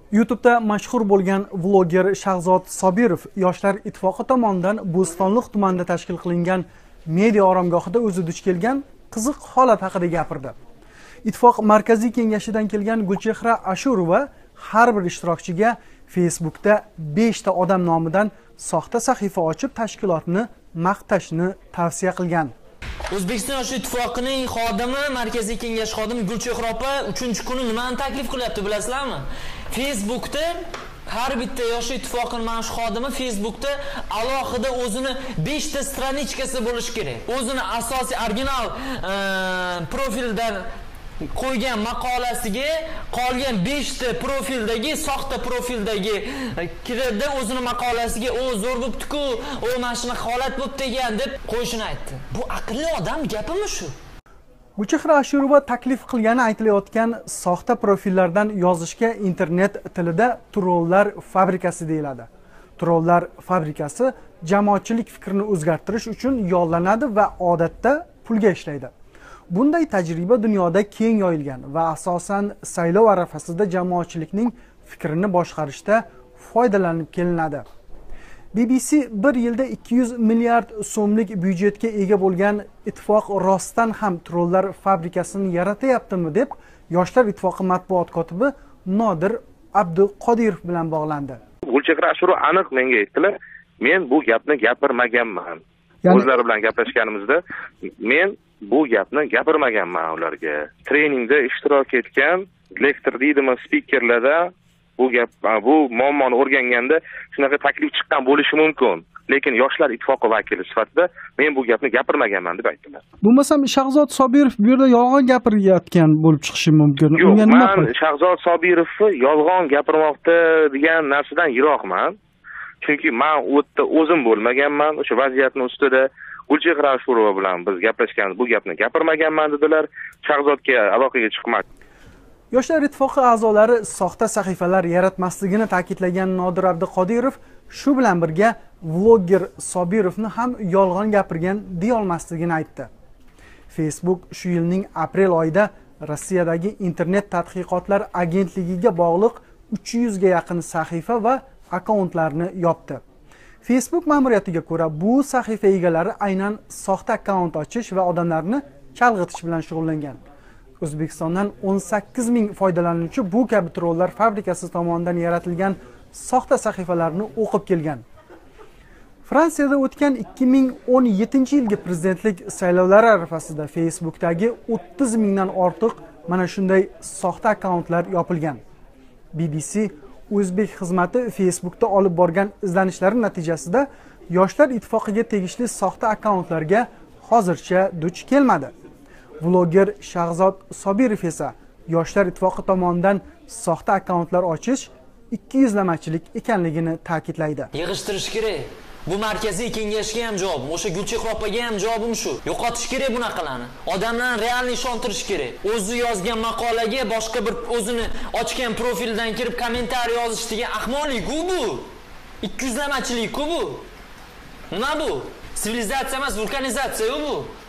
YouTube'da mashhur bo'lgan vloger Shahzod Sobirov Yoshlar ittifoqi tomonidan Bo'stonliq tumanida tashkil qilingan media oromgohida o'zi duch kelgan qiziq holat haqida gapirdi. Ittifoq markaziy kengashidan kelgan Gulchehra Ashurova har bir ishtirokchiga Facebook'da 5 ta odam nomidan soxta sahifa ochib tashkilotni maqtashni tavsiya qilgan. O'zbekiston Yoshlar ittifoqining xodimi, markaziy kengash xodimi Gulchehra opa 3-kuni nimani taklif qilyapti bilasizlarmi? Facebook'da har bitta Yoshlar ittifoqining mana shu xodimi Facebook'da alohida o'zini 5 ta stranichkasi bo'lishi kerak. O'zini asosiy original profildan qo'ygan maqolasiga qolgan 5 ta profildagi soxta profildagi kirdi o'zini maqolasiga o zo'r bo'pti-ku, o mana shuni holat bo'pti degan deb qo'yishini aytdi. Bu aqlli odam gapimi shu? Gulchehra Ashurova taklif qilgani aytilayotgan soxta profillardan yozishga internet tilida trollar fabrikasi deyiladi. Trollar fabrikasi jamoatchilik fikrini o'zgartirish uchun yollanadi va odatda pulga ishlaydi. Bunday tajriba dunyoda keng yoyilgan va asosan saylov arafasida jamoatchilikning fikrini boshqarishda foydalanib kelinadi. BBC bir yilda 200 milliard so'mlik byudjetga ega bo'lgan ittifoq rostdan ham trollar fabrikasini yaratyaptimi deb Yoshlar ittifoqi matbuot kotibi Nodir Abduqodirov bilan bog'landi. Gulchehra Ashurova aniq menga aytdilar, men bu gapni gapirmaganman. O'zlari bilan gaplashganimizda men bu gapni gapirmaganman ularga. Treningda ishtirok etgan lektor deydimi, spikerlarda bu muammoni o'rganganda shunaqa taklif chiqqan bo'lishi mumkin. Lekin Yoshlar ittifoqi vakili sifatida men bu gapni gapirmaganman deb aytdilar. Bo'lmasam Shahzod Sobirov bu yerda yolg'on gapirayotgan bo'lib chiqishi mumkin. Yo'q, men Shahzod Sobirovni yolg'on gapirmoqda degan narsadan yiroqman. Chunki men u yerda o'zim bo'lmaganman, o'sha vaziyatning ustida Gulchehra Ashurova bilan biz gaplashganmiz, bu gapni gapirmaganman dedilar. Shahzodga aloqaga chiqmadi. Yoshlar ittifoqi a'zolari soxta sahifalar yaratmasligini ta'kidlagan Nodir Abduqodirov shu bilan birga vloger Sobirovni ham yolg'on gapirgan deya olmasligini aytdi. Facebook shu yilning aprel oyida Rossiyadagi internet tadqiqotlar agentligiga bog'liq 300 ga yaqin sahifa va akkauntlarni yopdi. Facebook ma'muriyatiga ko'ra bu sahifa egalari aynan soxta akkaunt ochish va odamlarni chalg'itish bilan shug'ullangan. O'zbekistondan 18 ming foydalanuvchi bu kabi trollar fabrikasi tomonidan yaratilgan soxta sahifalarni o'qib kelgan. Fransiyada o'tgan 2017-yilgi prezidentlik saylovlari arafasida Facebook'dagi 30 mingdan ortiq mana shunday soxta akkauntlar yopilgan. BBC O'zbek xizmati Facebook'da olib borgan izlanishlari natijasida Yoshlar ittifoqiga tegishli soxta akkauntlarga hozircha duch kelmadi. Vloger Shahzod Sobirov esa Yoshlar ittifoqi tomonidan soxta akkauntlar ochish 200lamachilik ekanligini ta'kidlaydi. Yig'ishtirish kerak. Bu markaziy kengashga ham javob, o'sha Gulchehra opaga ham javobim shu. Yo'qotish kerak bunaqalarni. Odamlarni realni ishontirish kerak. O'zi yozgan maqolaga boshqa bir o'zini ochgan profildan kirib kommentariy yozish degan ahmoqlik-ku bu. 200lamachilik-ku bu. Nima bu? Sivilizatsiya emas, vulkanizatsiya bu.